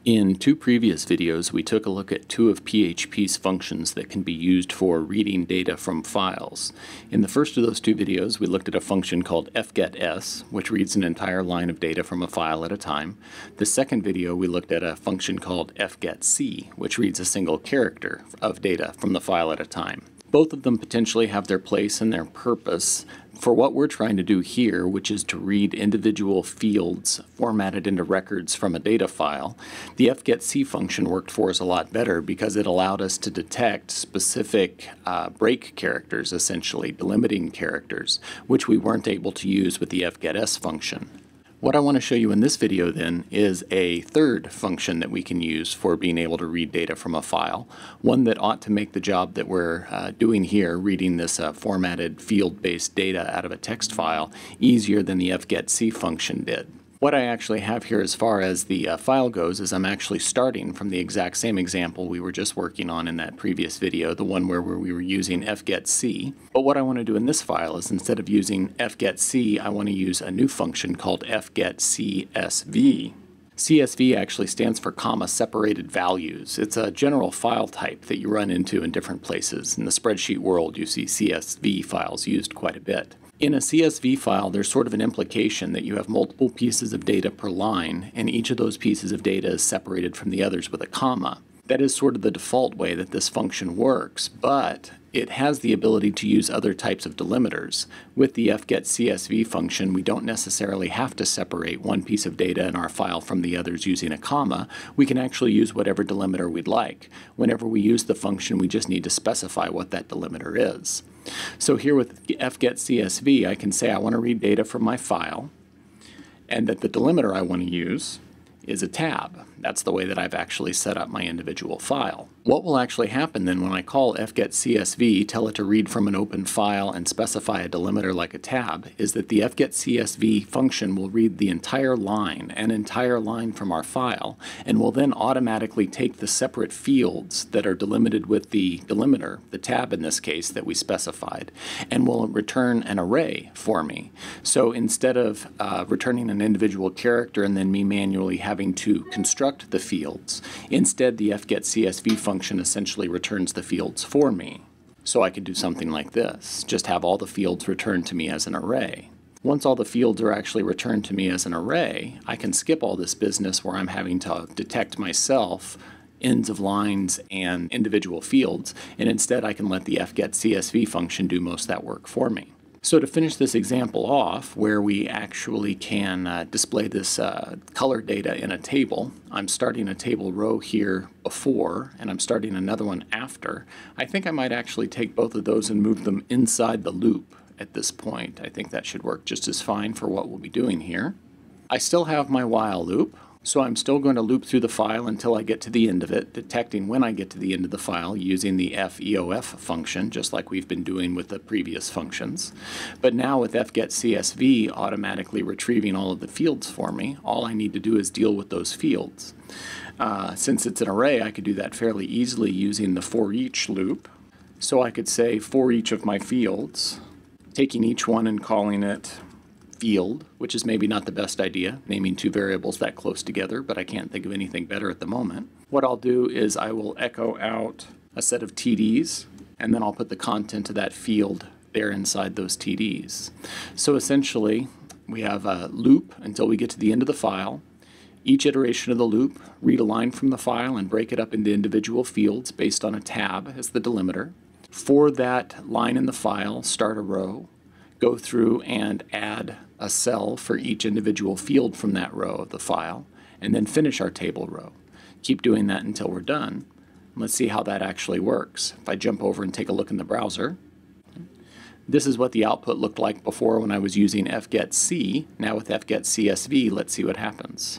In two previous videos, we took a look at two of PHP's functions that can be used for reading data from files. In the first of those two videos, we looked at a function called fgetS, which reads an entire line of data from a file at a time. The second video, we looked at a function called fgetc, which reads a single character of data from the file at a time. Both of them potentially have their place and their purpose for what we're trying to do here, which is to read individual fields formatted into records from a data file. The fgetc function worked for us a lot better because it allowed us to detect specific break characters, essentially delimiting characters, which we weren't able to use with the fgetS function. What I want to show you in this video then is a third function that we can use for being able to read data from a file, one that ought to make the job that we're doing here, reading this formatted field-based data out of a text file, easier than the fgetc function did. What I actually have here as far as the file goes is I'm actually starting from the exact same example we were just working on in that previous video, the one where we were using fgetc. But what I want to do in this file is instead of using fgetc, I want to use a new function called fgetcsv. CSV actually stands for comma separated values. It's a general file type that you run into in different places. In the spreadsheet world, you see CSV files used quite a bit. In a CSV file, there's sort of an implication that you have multiple pieces of data per line, and each of those pieces of data is separated from the others with a comma. That is sort of the default way that this function works, but it has the ability to use other types of delimiters. With the fgetcsv function, we don't necessarily have to separate one piece of data in our file from the others using a comma. We can actually use whatever delimiter we'd like. Whenever we use the function, we just need to specify what that delimiter is. So here with fgetcsv, I can say I want to read data from my file, and that the delimiter I want to use is a tab. That's the way that I've actually set up my individual file. What will actually happen then when I call fgetcsv, tell it to read from an open file and specify a delimiter like a tab, is that the fgetcsv function will read the entire line, an entire line from our file, and will then automatically take the separate fields that are delimited with the delimiter, the tab in this case that we specified, and will return an array for me. So instead of returning an individual character and then me manually having to construct the fields, instead the fgetcsv function essentially returns the fields for me. So I could do something like this, just have all the fields returned to me as an array. Once all the fields are actually returned to me as an array, I can skip all this business where I'm having to detect myself ends of lines and individual fields, and instead I can let the fgetcsv function do most of that work for me. So to finish this example off, where we actually can display this color data in a table, I'm starting a table row here before, and I'm starting another one after. I think I might actually take both of those and move them inside the loop at this point. I think that should work just as fine for what we'll be doing here. I still have my while loop. So I'm still going to loop through the file until I get to the end of it, detecting when I get to the end of the file using the feof function, just like we've been doing with the previous functions. But now with fgetcsv automatically retrieving all of the fields for me, all I need to do is deal with those fields. Since it's an array, I could do that fairly easily using the for each loop. So I could say for each of my fields, taking each one and calling it field, which is maybe not the best idea, naming two variables that close together, but I can't think of anything better at the moment. What I'll do is I will echo out a set of TDs, and then I'll put the content of that field there inside those TDs. So essentially, we have a loop until we get to the end of the file. Each iteration of the loop, read a line from the file and break it up into individual fields based on a tab as the delimiter. For that line in the file, start a row, go through and add a cell for each individual field from that row of the file, and then finish our table row. Keep doing that until we're done. Let's see how that actually works. If I jump over and take a look in the browser, this is what the output looked like before when I was using fgetc. Now with fgetcsv, let's see what happens.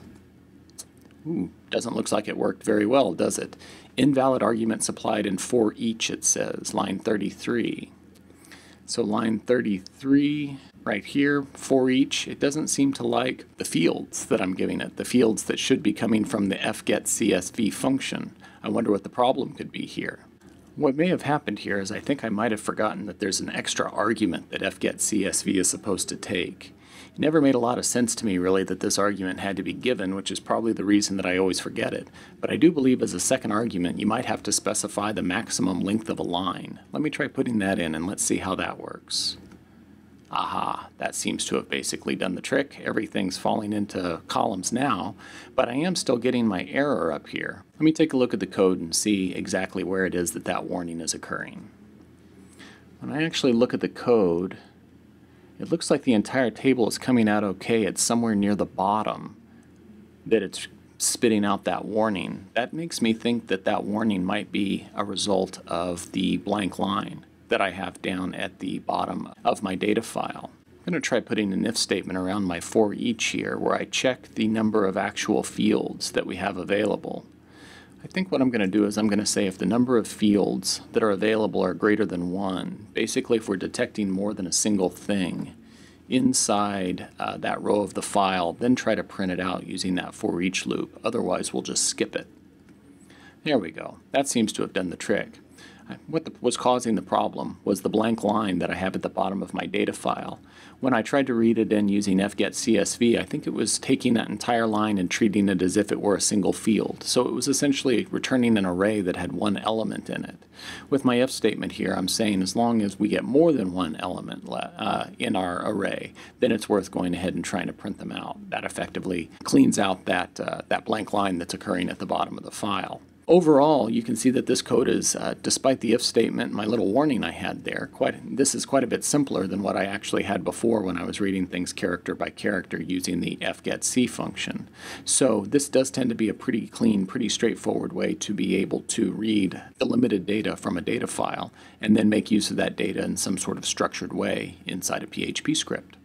Doesn't look like it worked very well, does it? Invalid argument supplied in for each, it says, line 33. So line 33, right here, for each, it doesn't seem to like the fields that I'm giving it, the fields that should be coming from the fgetcsv function. I wonder what the problem could be here. What may have happened here is I think I might have forgotten that there's an extra argument that fgetcsv is supposed to take. It never made a lot of sense to me really that this argument had to be given, which is probably the reason that I always forget it. But I do believe as a second argument you might have to specify the maximum length of a line. Let me try putting that in and let's see how that works. Aha, that seems to have basically done the trick. Everything's falling into columns now, but I am still getting my error up here. Let me take a look at the code and see exactly where it is that that warning is occurring. When I actually look at the code, it looks like the entire table is coming out okay. It's somewhere near the bottom that it's spitting out that warning. That makes me think that that warning might be a result of the blank line that I have down at the bottom of my data file. I'm going to try putting an if statement around my for each here where I check the number of actual fields that we have available. I think what I'm going to do is I'm going to say if the number of fields that are available are greater than 1, basically if we're detecting more than a single thing inside that row of the file, then try to print it out using that for each loop. Otherwise we'll just skip it. There we go. That seems to have done the trick. What was causing the problem was the blank line that I have at the bottom of my data file. When I tried to read it in using fgetcsv, I think it was taking that entire line and treating it as if it were a single field. So it was essentially returning an array that had one element in it. With my if statement here, I'm saying as long as we get more than one element in our array, then it's worth going ahead and trying to print them out. That effectively cleans out that blank line that's occurring at the bottom of the file. Overall, you can see that this code is, despite the if statement and my little warning I had there, this is quite a bit simpler than what I actually had before when I was reading things character by character using the fgetc function. So this does tend to be a pretty clean, pretty straightforward way to be able to read the limited data from a data file and then make use of that data in some sort of structured way inside a PHP script.